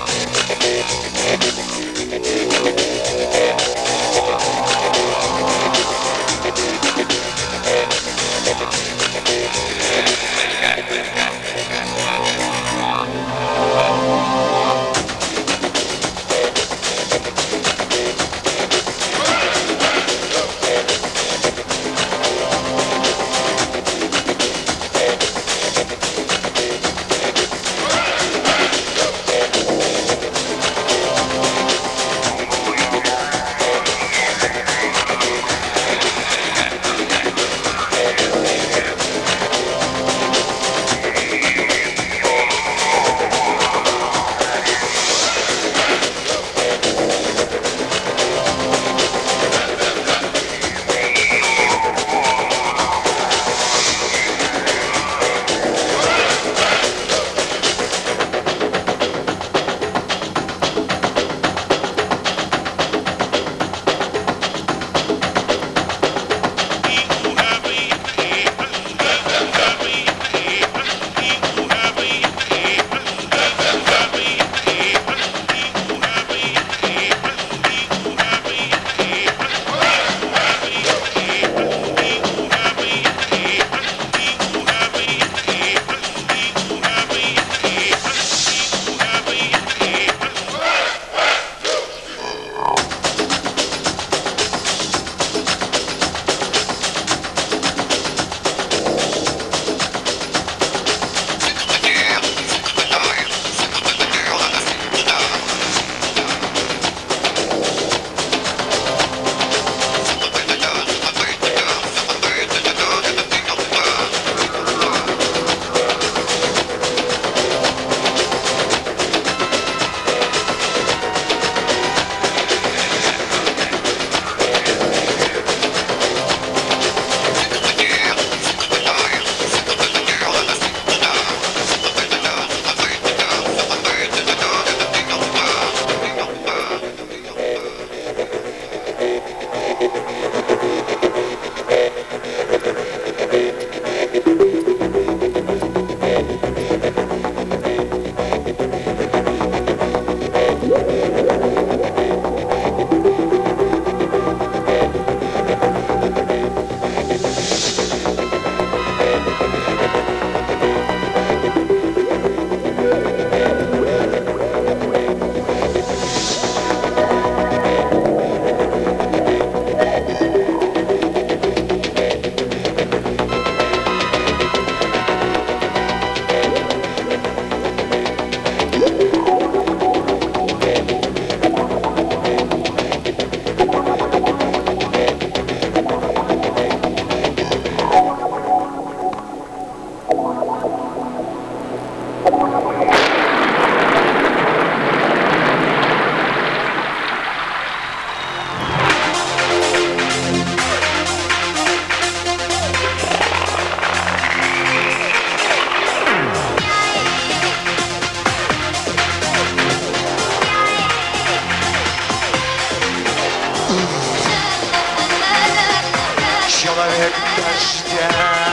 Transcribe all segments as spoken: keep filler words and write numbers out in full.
человек дождя.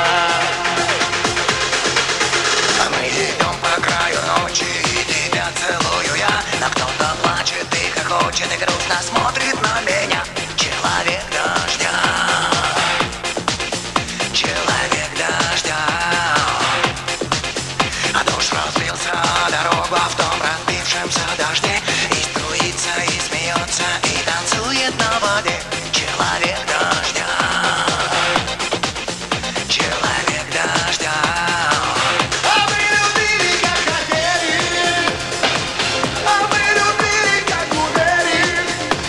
А мы идем по краю ночи, и тебя целую я. Но кто-то плачет и хохочет, и грустно смотрит на меня. Человек дождя, человек дождя. А дождь разбился дорогу в том разбившемся дожде. И струится, и смеется, и танцует на воде. Человек дождя, человек дождя. А мы любили, как хотели, а мы любили, как умели.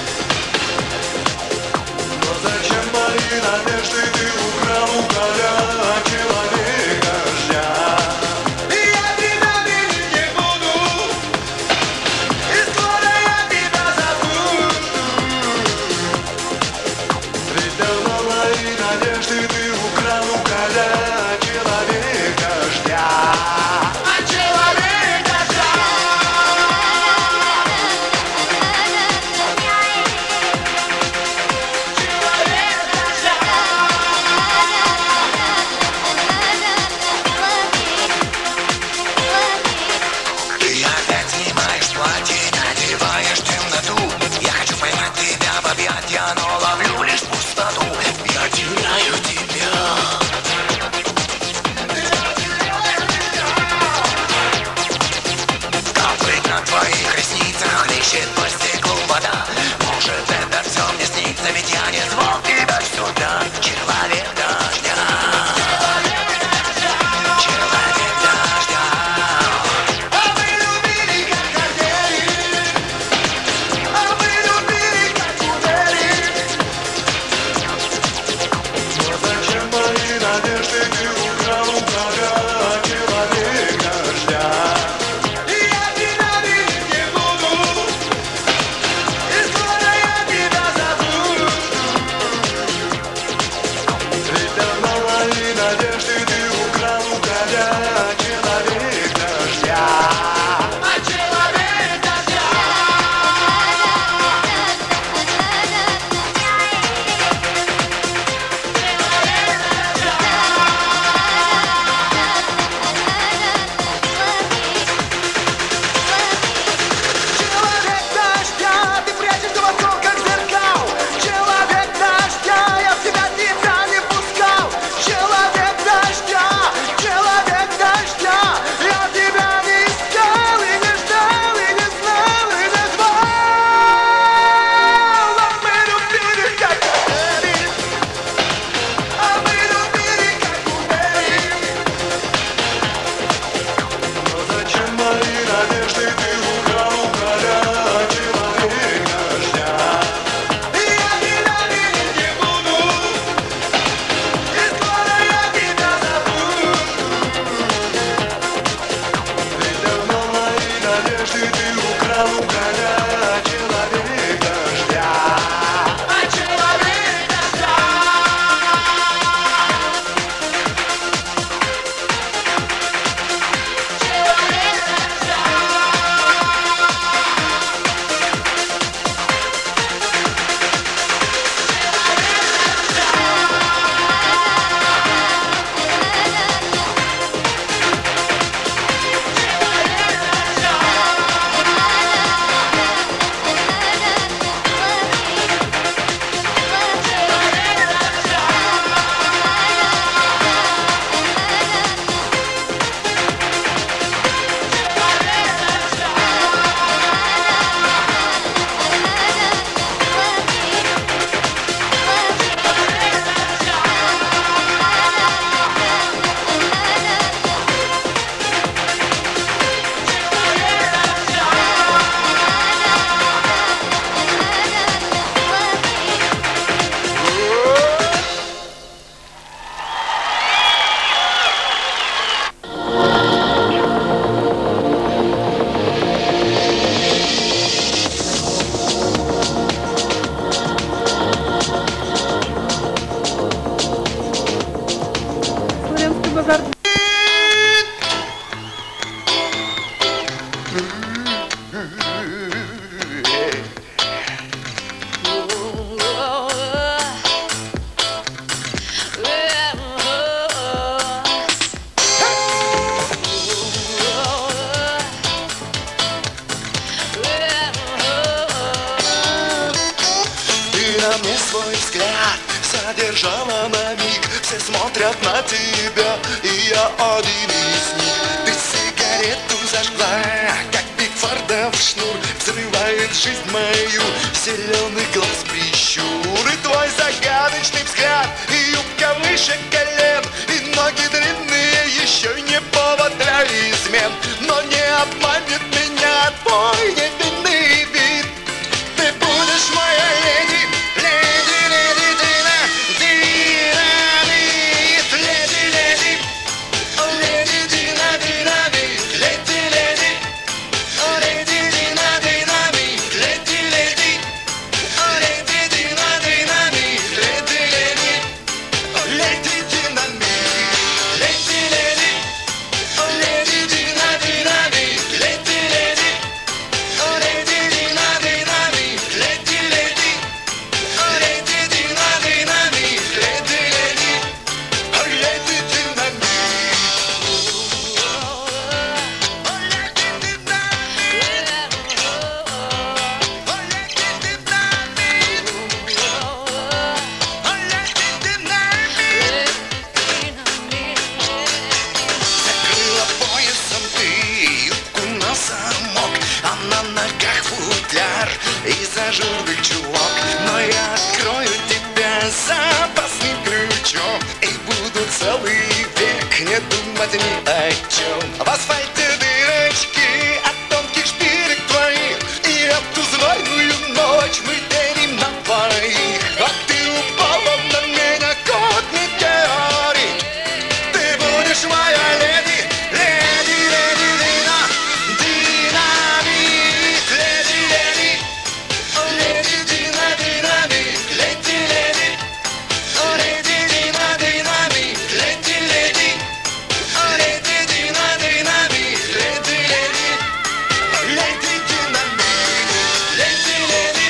Но зачем мои надежды ты украл у поля, человек дождя? И я тебя видеть не буду, и скоро я тебя забуду. Ведь давно мои надежды ты украл у поля, человек дождя. А человек дождя. Человек дождя. в твоих ресницах хлещет по стеклу вода. Может, это все мне снится, ведь я не звал тебя сюда. Человек дождя, человек дождя. А мы любили, как хотели, а мы любили, как умели. Но зачем мои надежды ты украл у врага, человек дождя? И я тебя видеть не буду, и скоро я тебя забуду. Ведь давно мои надежды ты украл у врага, человек дождя. А человек дождя. Человек дождя, ты прячешь дураков, как зеркал. Человек дождя, я в тебя тебя не пускал. Человек дождя, человек дождя, я тебя не искал и не ждал, и не знал, и не звал. А мы любили, как хотели, а мы любили, как умели. Но зачем мои надежды ты украл у короля, человек дождя? И я тебя видеть не буду, и скоро я тебя забуду. Ведь давно мои надежды ты украл у короля, человек дождя. А человек дождя. Ты на мне свой взгляд задержала на миг. Все смотрят на тебя, и я один из них. Ты сигарету зажгла, как Бигфордов шнур. Взрывает жизнь мою зеленый глаз прищур. И твой загадочный взгляд, и юбка выше колен, и ноги длинные, еще не повод для измен. Но не обманет меня твой невинный вид. Ты будешь моя леди, леди, леди, Дина, динамит, леди, леди, о, леди, Дина, динамит, леди, леди, о, леди, Дина, динамит, леди, леди, о, леди, Дина, динамит, леди, леди, о, леди, динамит, леди, леди, о, леди, Дина, динамит, леди, леди. на ногах футляр из ажурных чулок, но я открою тебя запасным ключом и буду целый век не думать ни о чем. В асфальте дырочки от тонких шпилек твоих, и эту знойную ночь мы делим на двоих. А ты упала на меня, кот метеорит. Ты будешь моя леди, леди, леди, Дина, динамит, леди, леди, леди, Дина, динамит, леди, леди, леди, Дина, динамит, леди, леди, леди, Дина, динамит, леди, леди, леди, динамит, леди, леди.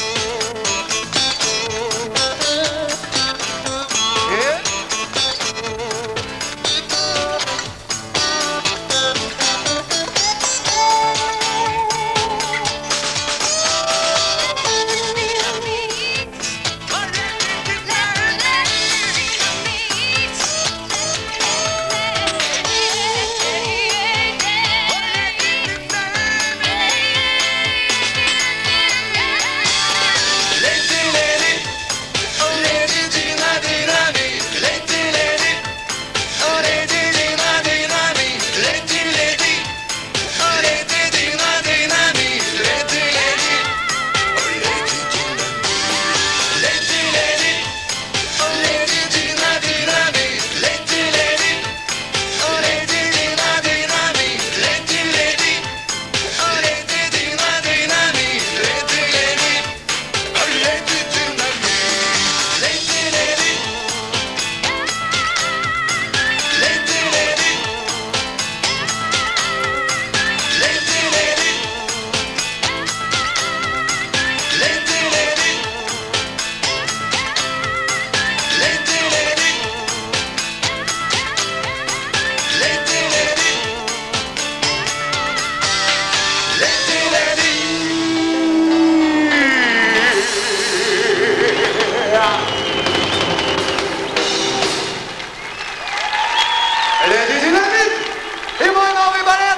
Леди Динамит и мой новый балет.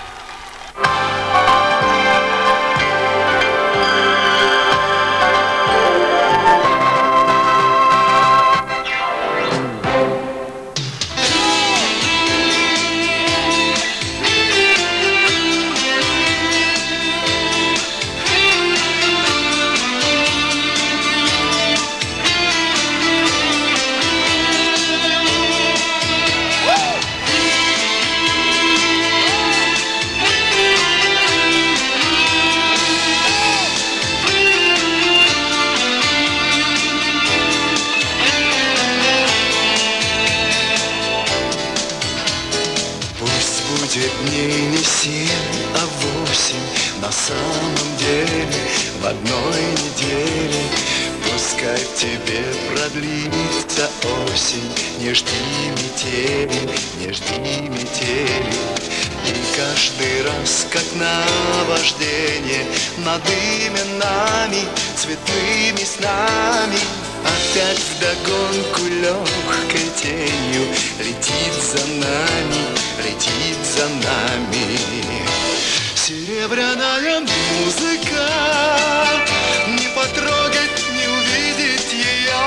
Будет дней не семь, а восемь. На самом деле в одной неделе. Пускай в тебе продлится осень. Не жди метели, не жди метели. И каждый раз, как наваждение, над именами, цветными снами, опять вдогонку легкой тенью летит за нами, летит за нами. Серебряная музыка, не потрогать, не увидеть ее.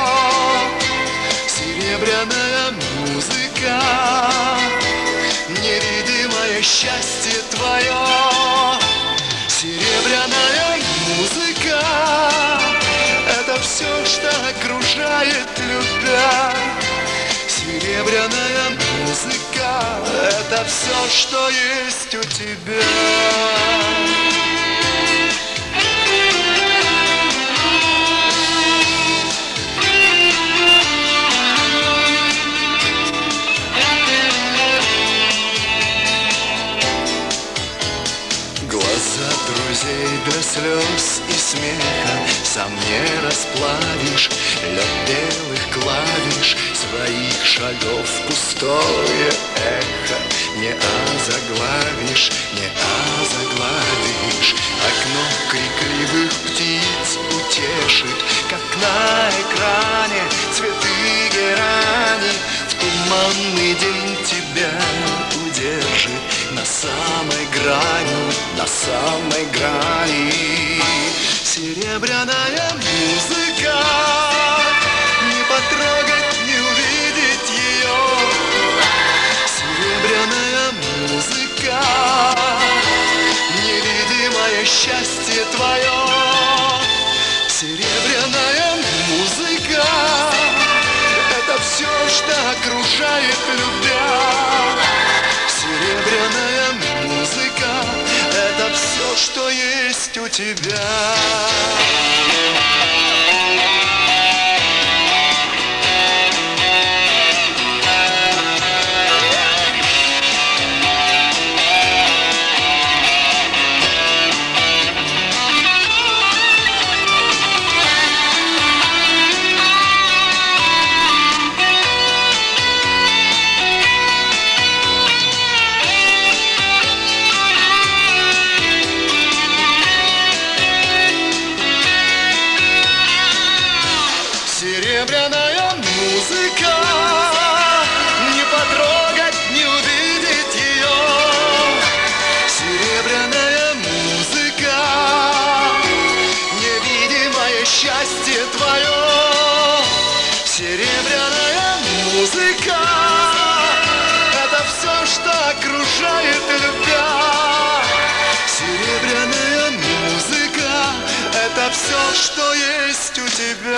Серебряная музыка, невидимое счастье твое. Серебряная музыка, это все, что окружает любя. Серебряная музыка, это все, что есть у тебя. Глаза друзей для слез и смеха сам не расплавишь. Лед белых клавиш своих шагов пустое эхо не озаглавишь, не озаглавишь. Окно крикливых птиц утешит, как на экране цветы герани. В туманный день тебя удержит на самой грани, на самой играли. Серебряная музыка, не потрогать, не увидеть ее. Серебряная музыка, невидимое счастье твое. Серебряная музыка, это все, что окружает любя. Серебряная музыка, это все, что есть у тебя. Серебряная музыка, не потрогать, не увидеть ее. Серебряная музыка, невидимое счастье твое. Серебряная музыка, это все, что окружает любя. Серебряная музыка, это все, что есть у тебя.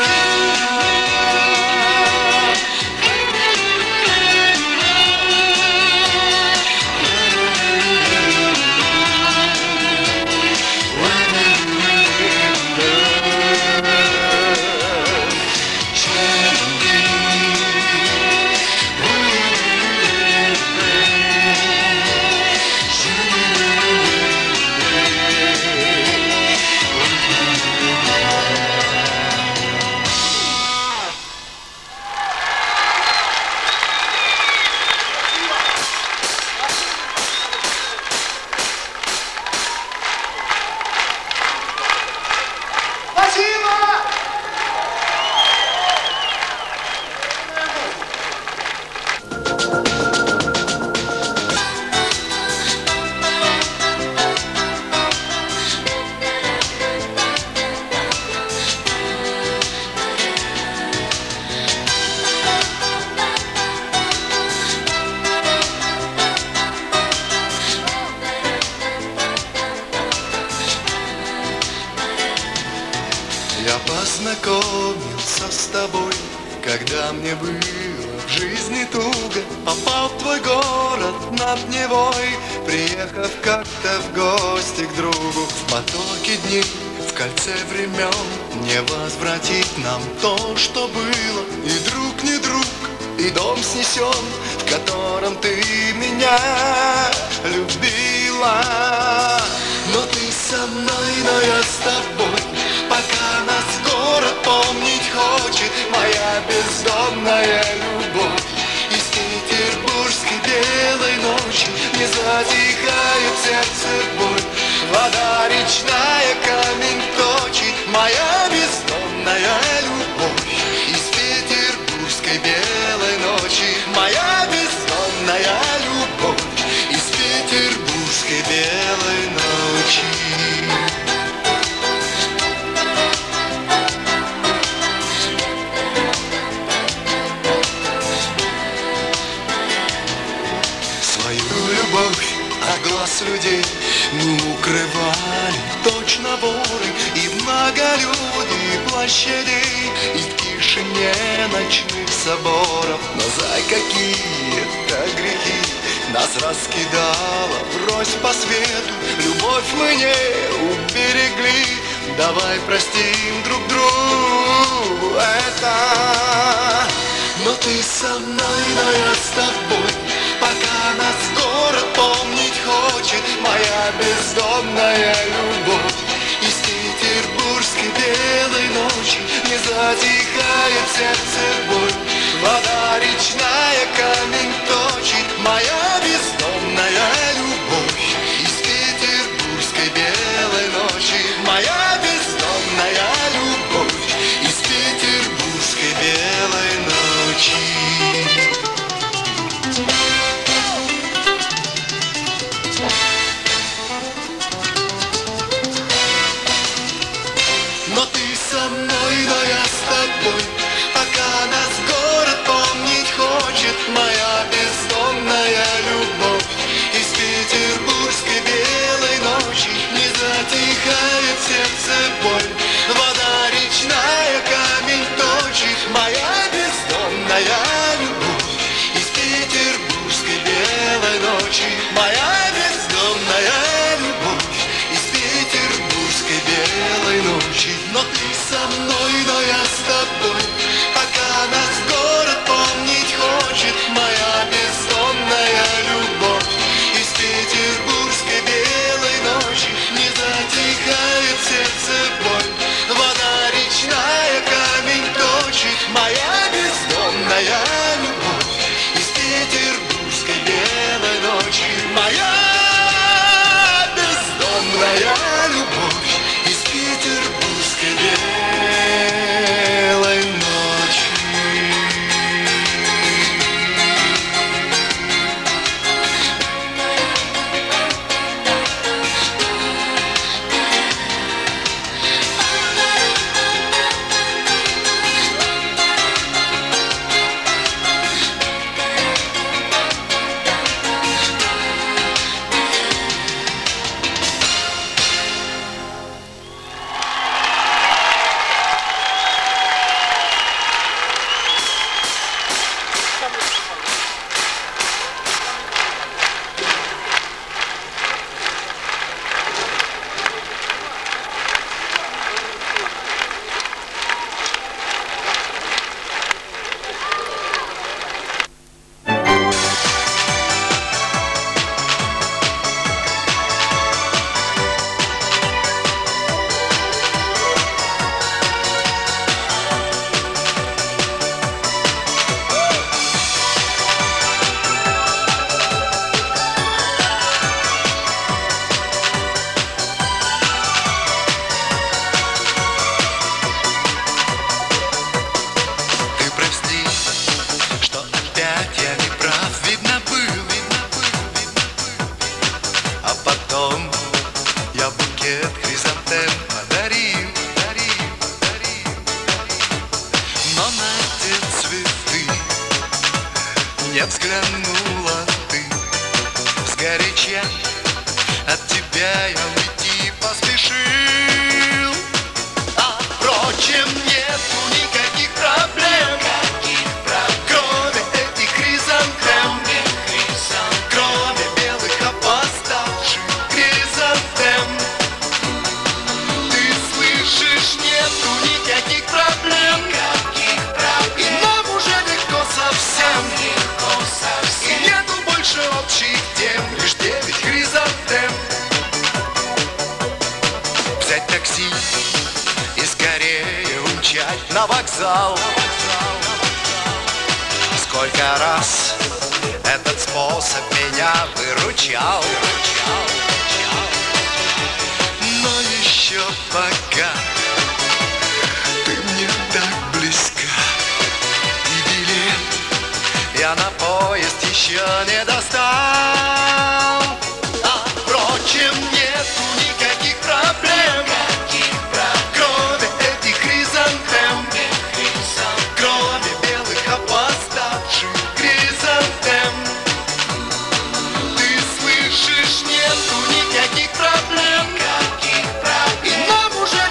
Я познакомился с тобой, когда мне было в жизни туго. Попал в твой город над Невой, приехав как-то в гости к другу. В потоке дней, в кольце времен, не возвратить нам то, что было. И друг не друг, и дом снесен, в котором ты меня любила. Но ты со мной, но я с тобой, пока нас город помнить хочет. Моя бездомная любовь из петербургской белой ночи. Не затихает сердце боль, вода речная камень точит. Моя бездомная любовь из петербургской белой ночи. Моя бездомная любовь из петербургской белой ночи. От глаз людей мы укрывали точно воры и в многолюдии площадей, и в тишине ночных соборов. Но за какие-то грехи нас раскидала врозь по свету. Любовь мы не уберегли, давай простим друг другу это. Но ты со мной, но я с тобой, пока нас город помнить хочет. Моя бездомная любовь из петербургской белой ночи. Не затихает сердце боль, вода речная камень точит. Моя бездомная любовь из петербургской белой ночи. Моя бездомная любовь из петербургской белой ночи. боль. Вода речная камень точит, моя бездомная любовь из петербургской белой ночи. Моя бездомная любовь из петербургской белой ночи. Но ты со мной, но я с тобой, пока нас город помнить хочет. Моя бездомная любовь из петербургской белой ночи. Не затихает сердце боль. Вода речная камень точит, моя бездомная любовь из петербургской белой ночи. Моя бездомная любовь из петербургской белой ночи. Не взглянула ты сгоряча, от тебя я уйти поспешил. А впрочем, нету никаких проблем, кроме этих хризантем, кроме белых опоздавших хризантем. Ты слышишь, нету никаких проблем, и нам уже легко совсем. И нету больше общих тем, лишь девять хризантем. Взять такси и скорее умчать на вокзал. Сколько раз этот способ меня выручал. Но еще пока ты мне так близка, и билет я на поезд еще не достал. А впрочем, нету никаких проблем, кроме этих хризантем, кроме белых опоздавших хризантем. Ты слышишь, нету никаких проблем, и нам уже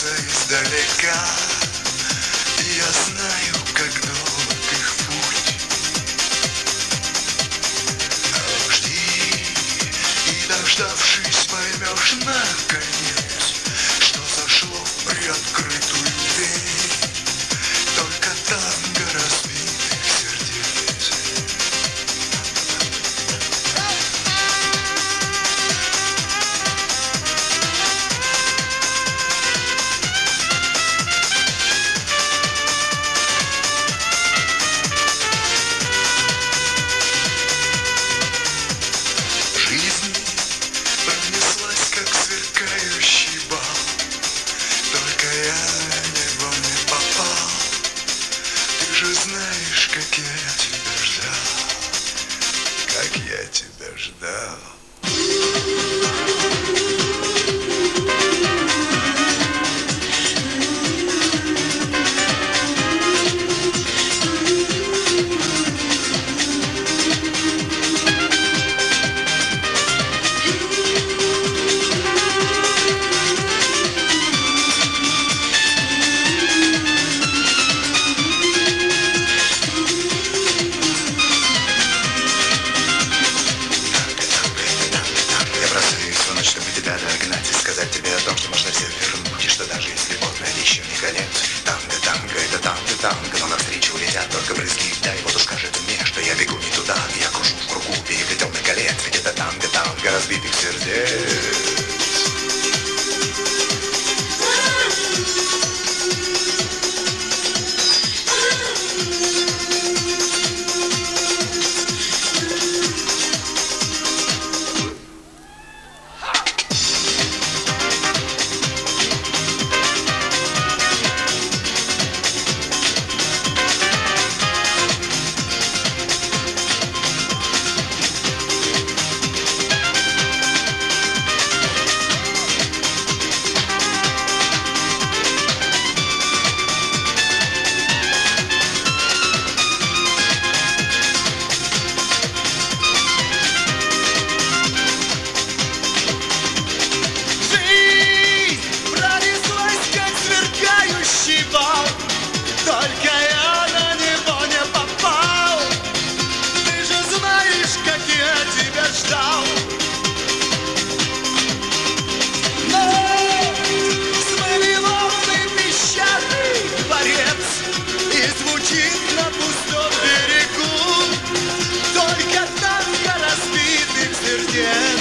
доносятся издалека, и я знаю, как долг их путь. Жди, и дождавшись, поймешь наконец, что зашло в приоткрытую дверь. Только танго разбитых сердец. Жизнь пронеслась, как сверкающий бал. Только я в него не попал. Ты же знаешь, как я тебя ждал, как я тебя ждал. Сказать тебе о том, что можно все вернуть, и что даже если поздно, еще не конец. Танго, танго, это танго, танго, но навстречу летят только брызги. Дай воду скажет мне, что я бегу не туда, я кружу в кругу переплетенных колец. Ведь это танго, танго разбитых сердец. Только я на него не попал. Ты же знаешь, как я тебя ждал. Но смоленый песчаный дворец и звучит на пустом берегу только танго разбитых сердец.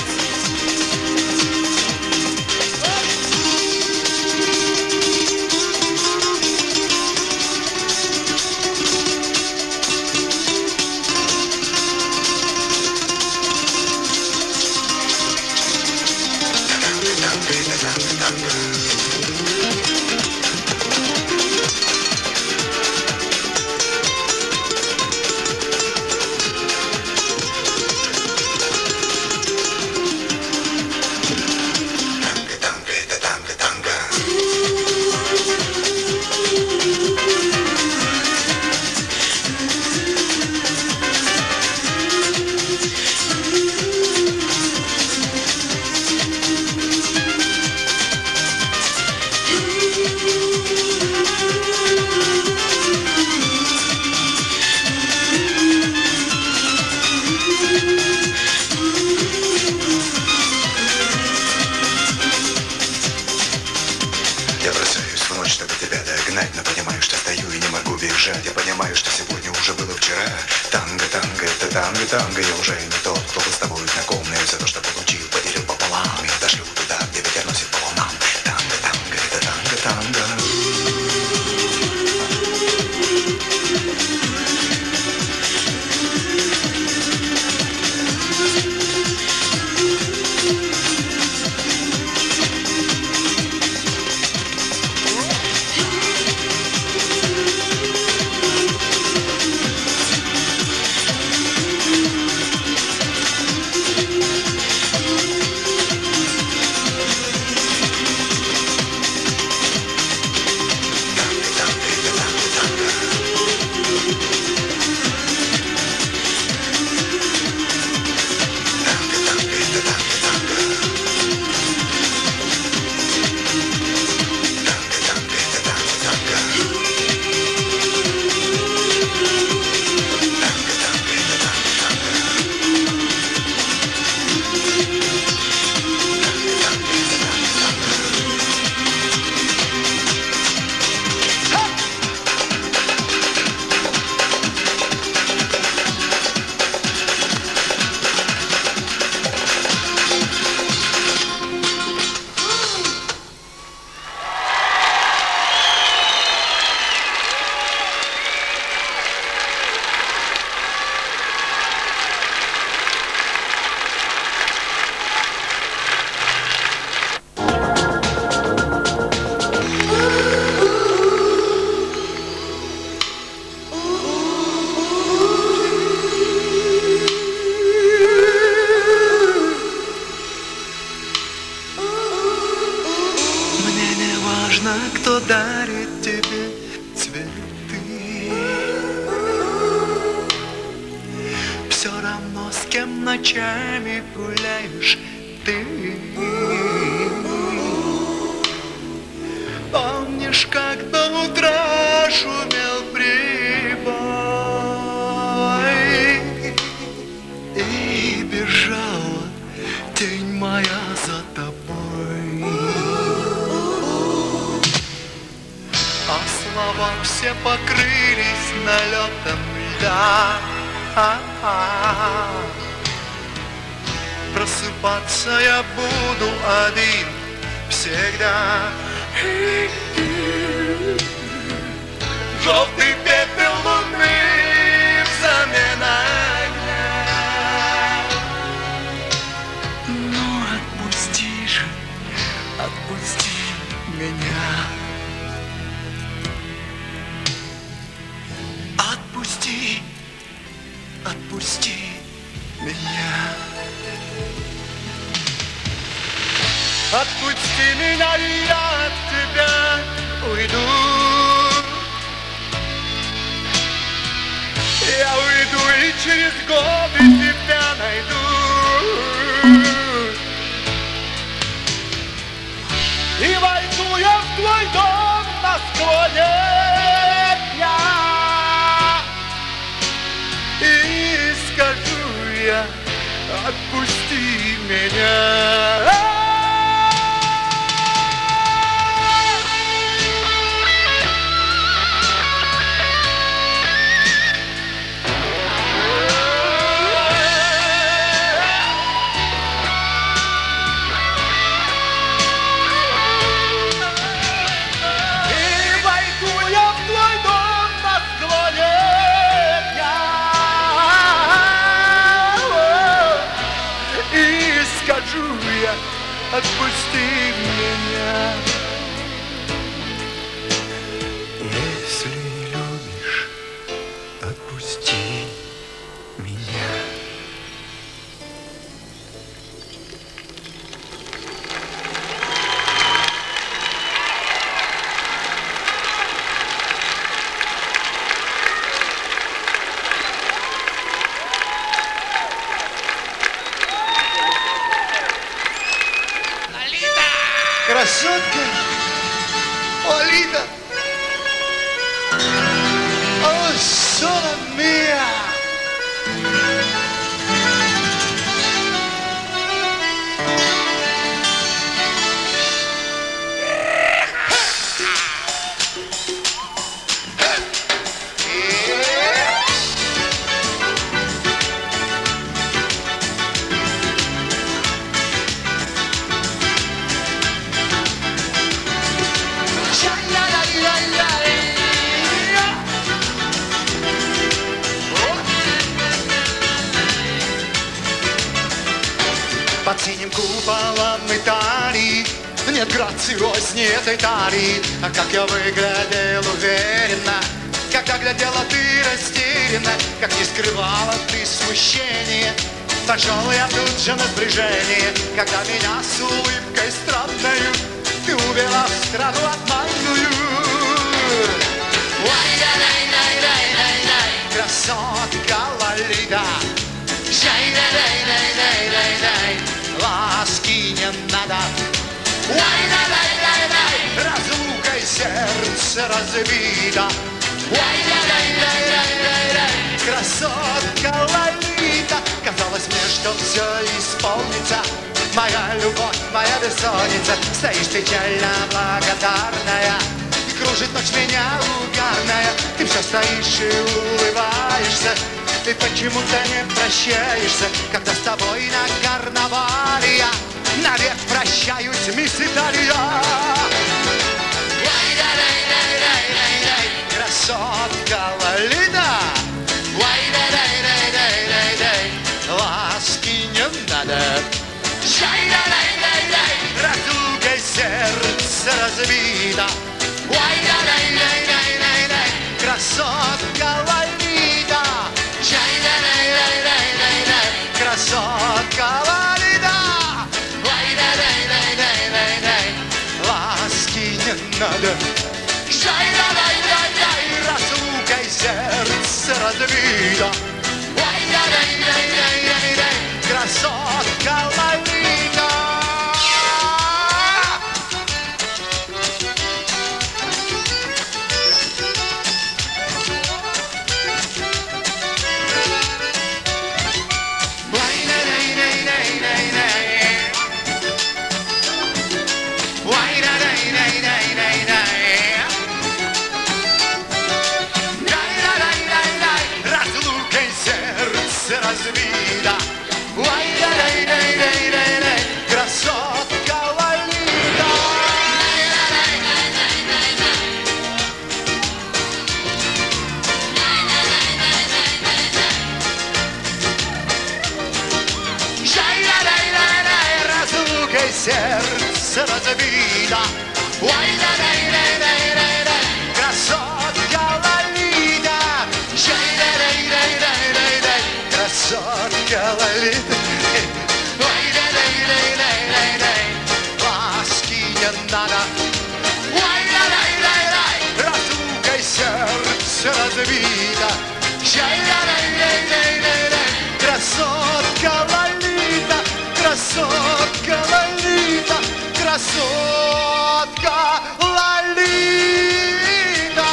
Я бросаюсь в ночь, чтобы тебя догнать, но понимаю, что стою и не могу бежать. Я понимаю, что сегодня уже было вчера. Танго, танго, это танго, танго. Я уже не тот, кто был с тобой знаком. Но все то, что получил, поделил пополам. Я дошлю туда, где ветер носит по волнам. Танго, танго, это танго, танго. кем ночами гуляешь ты? Помнишь, как до утра шумел прибой и бежала тень моя за тобой, а слова все покрылись налетом льда. Просыпаться я буду один всегда. Желтый пепел луны взамен огня. Ну отпусти же, отпусти меня. Отпусти, отпусти меня. Отпусти меня, и я от тебя уйду. Я уйду и через годы тебя найду. И войду я в твой дом на склоне дня. И скажу я, отпусти меня. Отпусти меня. Если любишь, отпусти меня. Красотка, Лолита, о, сола мия. Под синим куполом Италии нет грациозней этой талии. А как я выглядел уверенно, когда глядела ты растерянно, как не скрывала ты смущение. Пошел я тут же на сближение, когда меня с улыбкой странною ты увела в страну обманную. Красотка Лолита, ласки не надо, разлукой сердце разбито. Красотка Лолита, казалось мне, что все исполнится. Моя любовь, моя бессонница, стоишь печально благодарная. И кружит ночь меня угарная. Ты все стоишь и улыбаешься. Ты почему-то не прощаешься, когда с тобой на карнавале я навек прощаюсь, мисс Италия. Красотка Лолита, ласки не надо, разлукой сердце разбито. Красотка Лолита, красотка Лолита, ласки не надо, разлукой сердце разбито. será de vida. Guay, la, la, la, la, la, la, красотка Лолита. Жай, la, la, la, la, la, la, красотка Лолита. Ой, la, la, la, la, la, la, ласки не надо. Ой, la, la, la, la, разугай сердце разбито. Жай, la, la, la, la, la, la, красотка Лолита, красотка Лолита, красотка Лолита.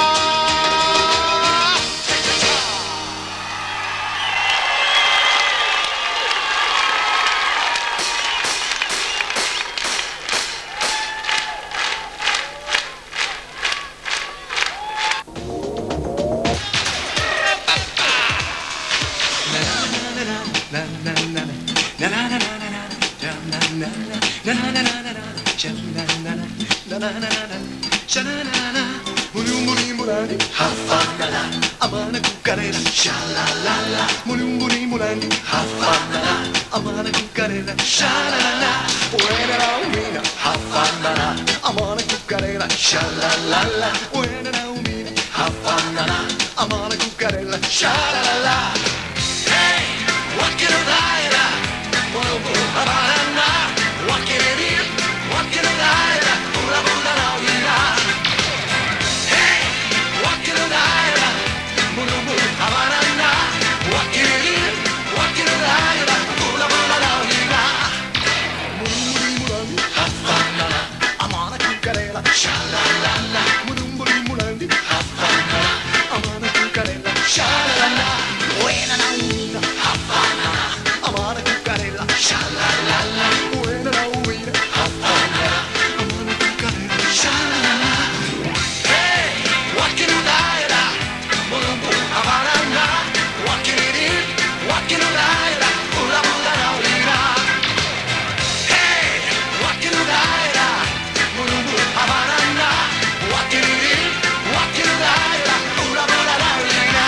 Amana cucarera, shalalala. Murimburi murandi, hafanana. Amana cucarera, shalalala. Buena la umina, hafanana. Amana cucarera, shalalala. Buena la umina, hafanana. Amana cucarera, shalalala. Hey, what can I do? Murimburi hafanana. What can I do? What can I do? Bula bula la umina. Hey, what can I do? Havanna, what can it is? What can it hide? Bula bula la vida. Murumuri murandi, Havanna. Amana cucarella, shalalala. Murumuri murandi, Havanna. Amana cucarella, shalalala. Buena la vida, Havanna. Amana cucarella, shalalala. Buena la vida, Havanna. Amana cucarella, shalalala. Hey, what can it hide? Havanna, what can it is? What can it hide? Bula bula la vida. Hey, what can it hide? Havanna, what can it is? What can it hide? Bula bula la vida.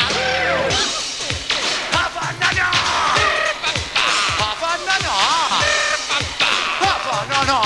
Havanna, Havanna, Havanna.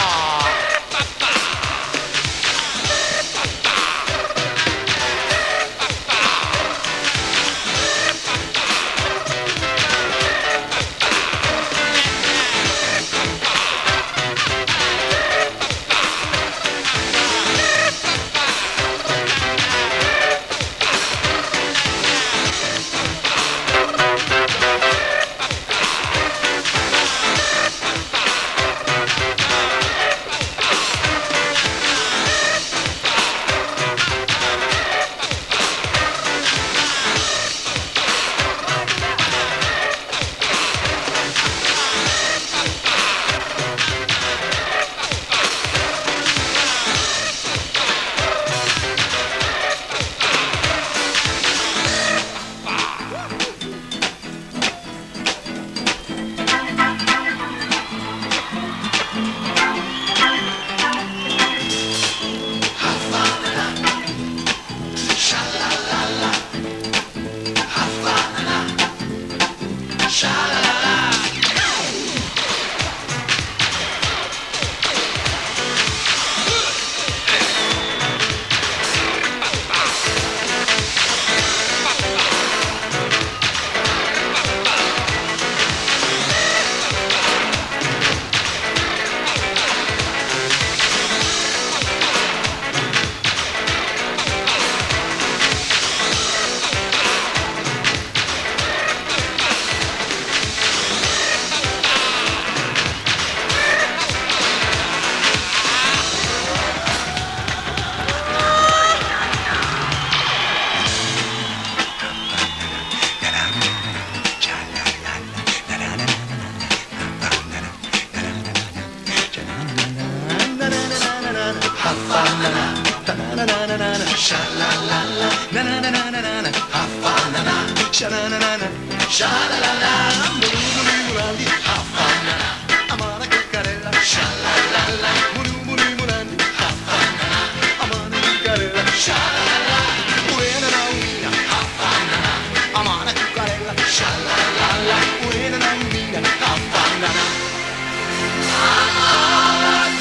Sha-la-la-la, we're in a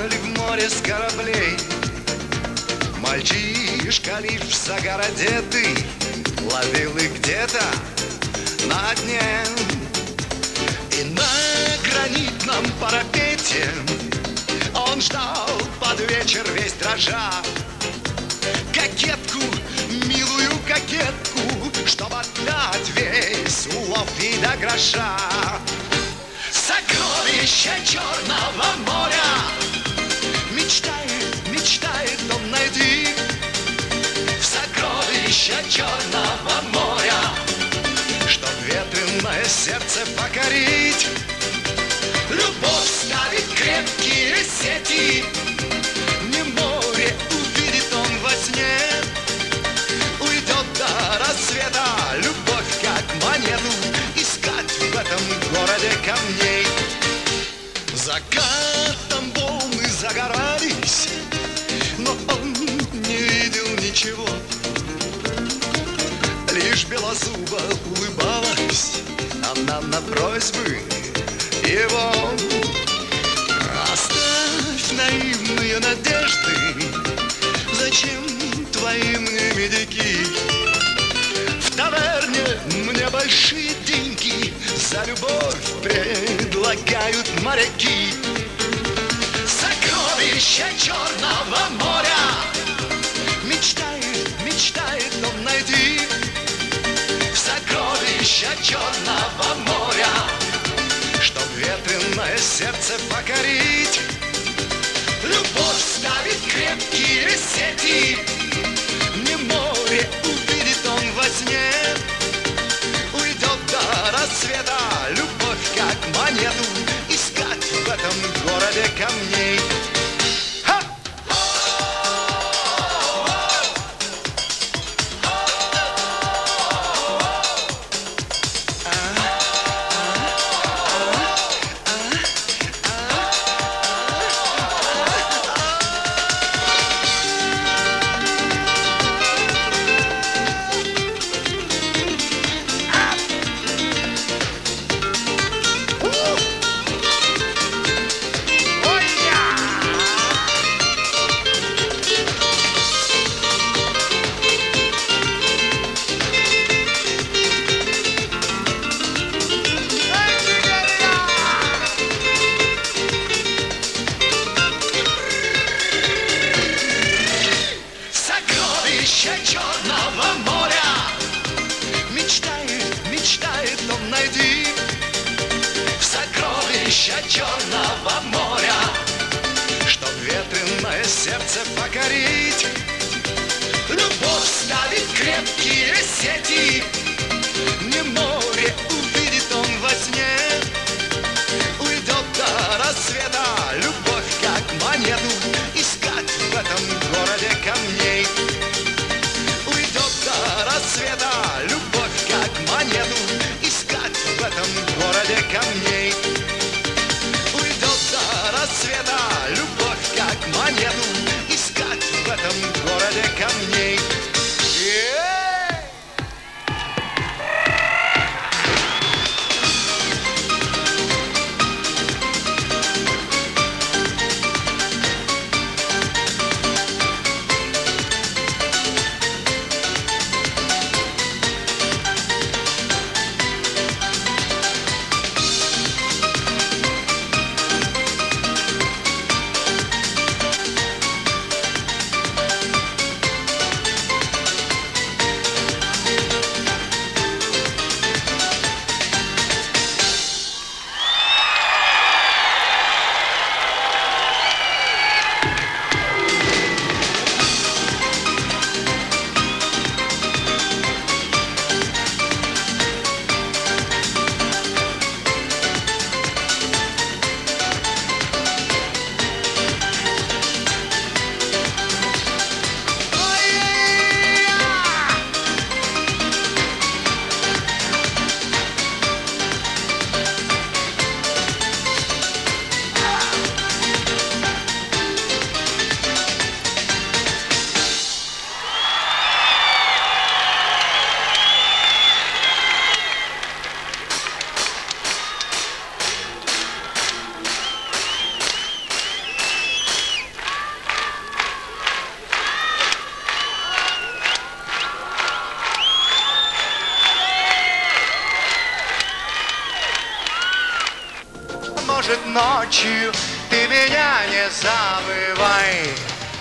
Уплывали в море с кораблей. Мальчишка лишь загородетый ловил их где-то на дне. И на гранитном парапете он ждал под вечер весь дрожа кокетку, милую кокетку, чтоб отдать весь улов и до гроша. Сокровище Черного моря мечтает, мечтает он найти. В сокровище Черного моря, чтоб ветреное сердце покорить. Любовь ставит крепкие сети, не море увидит он во сне. Уйдет до рассвета любовь, как монету, искать в этом городе камней. Закатом волны загорались, но он не видел ничего. Лишь белозуба улыбалась она на просьбы его. Оставь наивные надежды, зачем твои мне медики? В таверне мне большие деньги за любовь предлагают моряки. Сокровище Черного моря мечтает, мечтает он найти. В сокровище Черного моря, чтоб ветреное сердце покорить. Любовь ставит крепкие сети, не море увидит он во сне. Уйдет до рассвета любовь, как монету, искать в этом городе камней. Черного моря мечтает, мечтает он найти. В сокровища Черного моря, чтоб ветреное сердце покорить. Любовь ставит крепкие сети, не море увидит он во сне. Уйдет до рассвета любовь, как монету, искать в этом городе камней. Рассвета любовь, как монету, искать в этом городе камней. Уйдет до рассвета любовь, как монету, искать в этом городе камней. Yeah! ночью, ты меня не забывай.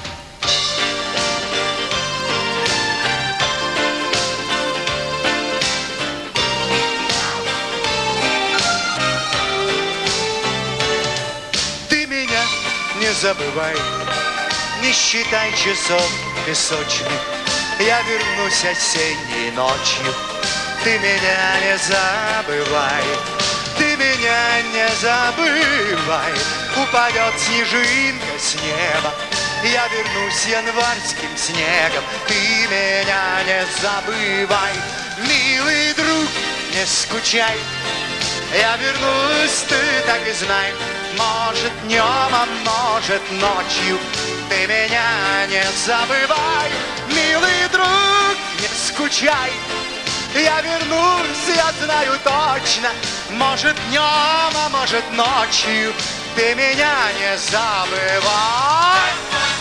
Ты меня не забывай, не считай часов песочных, я вернусь осенней ночью. Ты меня не забывай, ты меня не забывай. Упадет снежинка с неба, я вернусь январским снегом. Ты меня не забывай, милый друг, не скучай. Я вернусь, ты так и знай. Может днем, а может ночью, ты меня не забывай, милый друг, не скучай. Я вернусь, я знаю точно. Может днем, а может ночью, ты меня не забывай.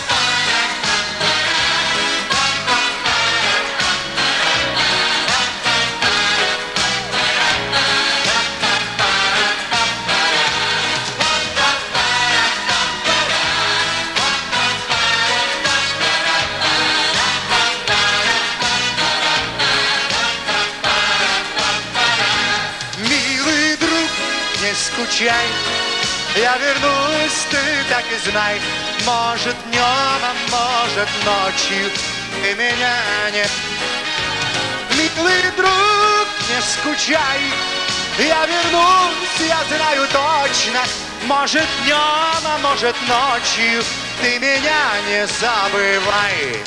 Скучай, я вернусь, ты так и знай. Может днем, а может ночью, ты меня не... Милый друг, не скучай, я вернусь, я знаю точно. Может днем, а может ночью, ты меня не забывай.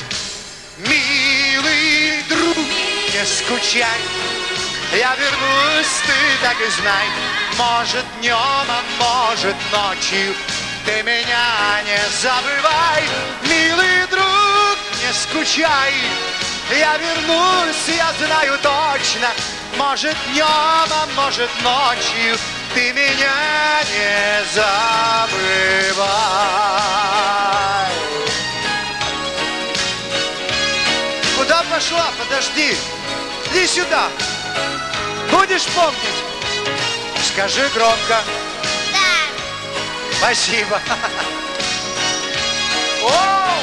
Милый друг, не скучай, я вернусь, ты так и знай. Может днем, а может ночью, ты меня не забывай. Милый друг, не скучай, я вернусь, я знаю точно. Может днем, а может ночью, ты меня не забывай. Куда пошла? Подожди. Иди сюда. Будешь помнить? Скажи громко. Да. Спасибо. О!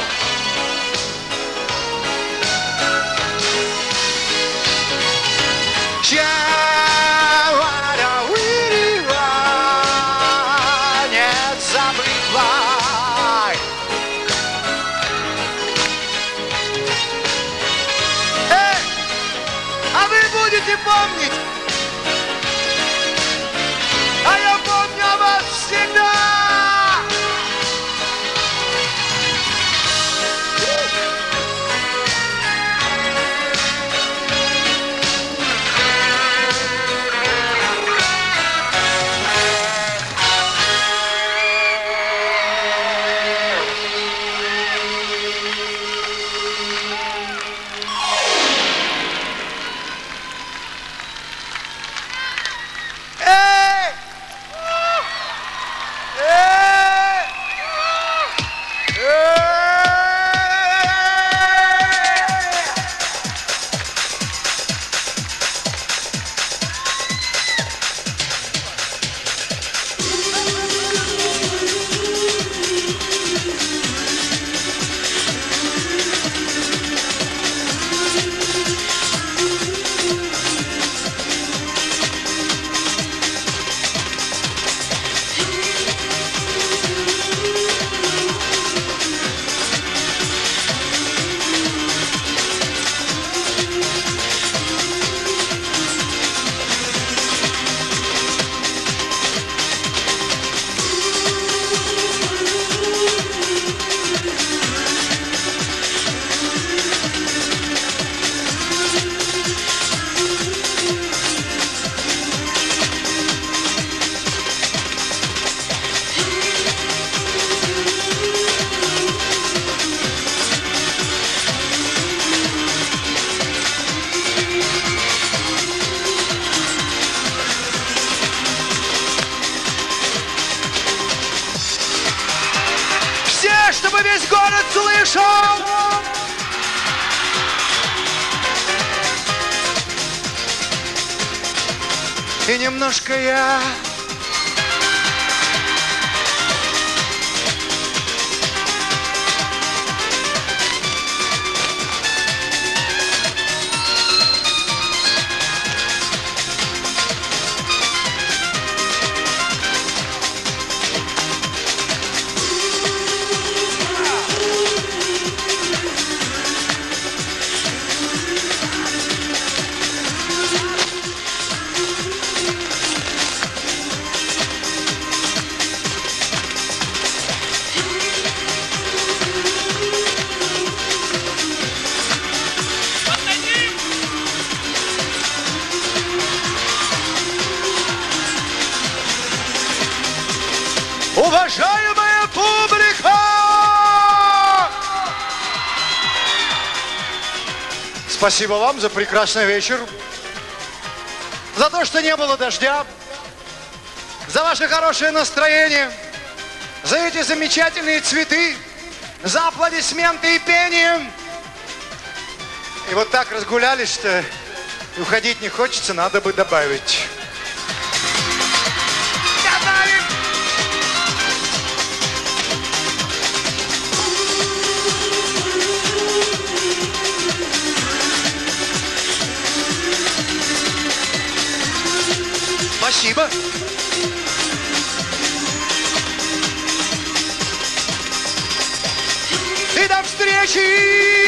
Не забывай. Эй, а вы будете помнить? А я помню вас всегда! Чтобы весь город слышал. И немножко я Спасибо вам за прекрасный вечер. За то, что не было дождя. За ваше хорошее настроение. За эти замечательные цветы. За аплодисменты и пение. И вот так разгулялись, что уходить не хочется, надо бы добавить. Добавим! Спасибо. И до встречи!